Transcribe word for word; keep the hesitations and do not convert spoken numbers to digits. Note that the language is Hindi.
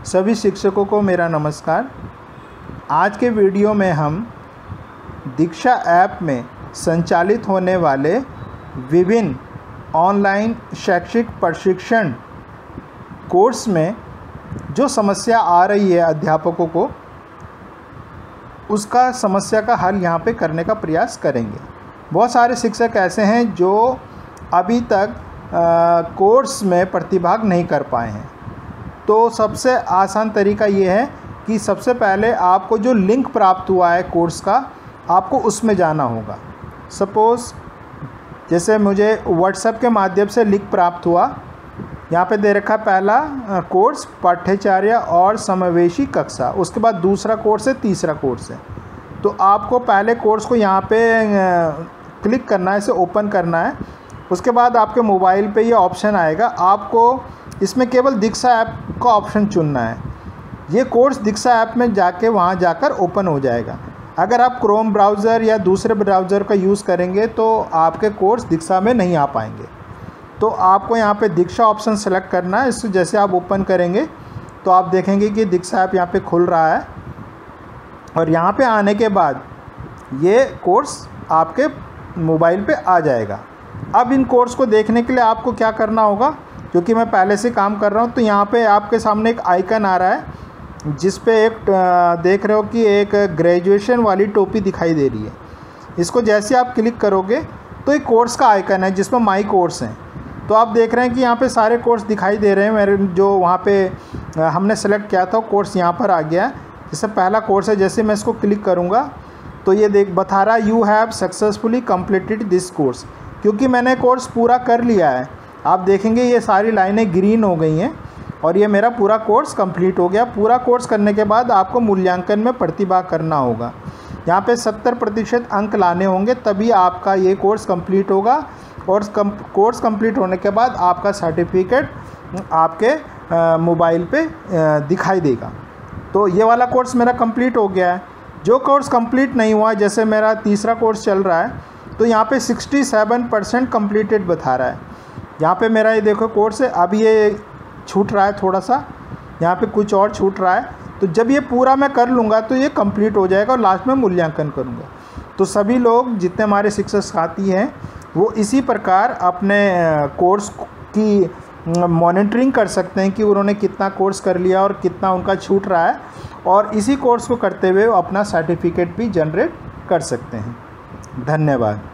सभी शिक्षकों को मेरा नमस्कार। आज के वीडियो में हम दीक्षा ऐप में संचालित होने वाले विभिन्न ऑनलाइन शैक्षिक प्रशिक्षण कोर्स में जो समस्या आ रही है अध्यापकों को, उसका समस्या का हल यहाँ पे करने का प्रयास करेंगे। बहुत सारे शिक्षक ऐसे हैं जो अभी तक आ, कोर्स में प्रतिभाग नहीं कर पाए हैं। तो सबसे आसान तरीका ये है कि सबसे पहले आपको जो लिंक प्राप्त हुआ है कोर्स का, आपको उसमें जाना होगा। सपोज़ जैसे मुझे व्हाट्सएप के माध्यम से लिंक प्राप्त हुआ, यहाँ पे दे रखा पहला कोर्स पाठ्यचर्या और समावेशी कक्षा, उसके बाद दूसरा कोर्स है, तीसरा कोर्स है। तो आपको पहले कोर्स को यहाँ पे क्लिक करना है, इसे ओपन करना है। उसके बाद आपके मोबाइल पे ये ऑप्शन आएगा, आपको इसमें केवल दीक्षा ऐप का ऑप्शन चुनना है। ये कोर्स दीक्षा ऐप में जाके वहाँ जाकर ओपन हो जाएगा। अगर आप क्रोम ब्राउज़र या दूसरे ब्राउज़र का यूज़ करेंगे तो आपके कोर्स दीक्षा में नहीं आ पाएंगे। तो आपको यहाँ पे दीक्षा ऑप्शन सेलेक्ट करना है। इससे जैसे आप ओपन करेंगे तो आप देखेंगे कि दीक्षा ऐप यहाँ पे खुल रहा है, और यहाँ पे आने के बाद ये कोर्स आपके मोबाइल पे आ जाएगा। अब इन कोर्स को देखने के लिए आपको क्या करना होगा, क्योंकि मैं पहले से काम कर रहा हूँ, तो यहाँ पे आपके सामने एक आइकन आ रहा है जिस पे एक देख रहे हो कि एक ग्रेजुएशन वाली टोपी दिखाई दे रही है। इसको जैसे आप क्लिक करोगे तो एक कोर्स का आइकन है जिसमें माई कोर्स हैं। तो आप देख रहे हैं कि यहाँ पे सारे कोर्स दिखाई दे रहे हैं। मेरे जो वहाँ पे हमने सेलेक्ट किया था कोर्स यहाँ पर आ गया। जैसे पहला कोर्स है, जैसे मैं इसको क्लिक करूँगा तो ये देख बता रहा है you have successfully completed this course, क्योंकि मैंने कोर्स पूरा कर लिया है। आप देखेंगे ये सारी लाइनें ग्रीन हो गई हैं और ये मेरा पूरा कोर्स कंप्लीट हो गया। पूरा कोर्स करने के बाद आपको मूल्यांकन में प्रतिभाग करना होगा। यहाँ पे सत्तर प्रतिशत अंक लाने होंगे, तभी आपका ये कोर्स कंप्लीट होगा। और कम, कोर्स कंप्लीट होने के बाद आपका सर्टिफिकेट आपके मोबाइल पे आ, दिखाई देगा। तो ये वाला कोर्स मेरा कंप्लीट हो गया है। जो कोर्स कंप्लीट नहीं हुआ, जैसे मेरा तीसरा कोर्स चल रहा है, तो यहाँ पे सड़सठ परसेंट कम्प्लीटेड बता रहा है। यहाँ पे मेरा ये देखो कोर्स है, अभी ये छूट रहा है थोड़ा सा, यहाँ पे कुछ और छूट रहा है। तो जब ये पूरा मैं कर लूँगा तो ये कंप्लीट हो जाएगा और लास्ट में मूल्यांकन करूँगा। तो सभी लोग जितने हमारे शिक्षक साथी हैं वो इसी प्रकार अपने कोर्स की मॉनिटरिंग कर सकते हैं कि उन्होंने कितना कोर्स कर लिया और कितना उनका छूट रहा है, और इसी कोर्स को करते हुए अपना सर्टिफिकेट भी जनरेट कर सकते हैं। धन्यवाद।